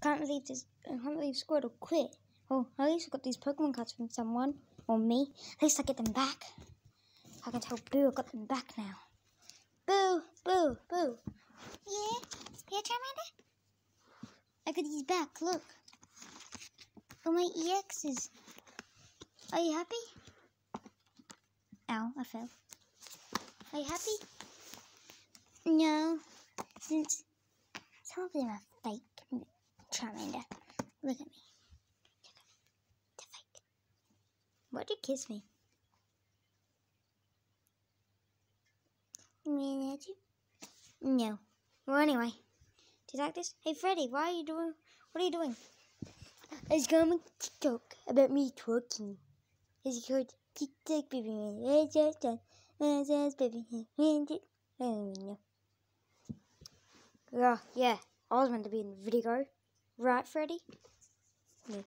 can't believe this. I can't believe Squirtle quit. Oh, at least I got these Pokemon cards from someone. Or me. At least I get them back. I can tell Boo I got them back now. Boo! Boo! Boo! Yeah? Yeah, Charmander? I got these back, look. Oh, my EXs. Are you happy? Ow, I fell. Are you happy? No. Since some of them are fake, Charmander. Look at me. They're fake. Why'd you kiss me? Me at you? No. Well, anyway. Do you like this? Hey, Freddy, what are you doing? I was going to talk about me twerking. It's called TikTok baby. It's just done. It's just baby. Yeah, I was meant to be in the video. Right, Freddy? Yeah.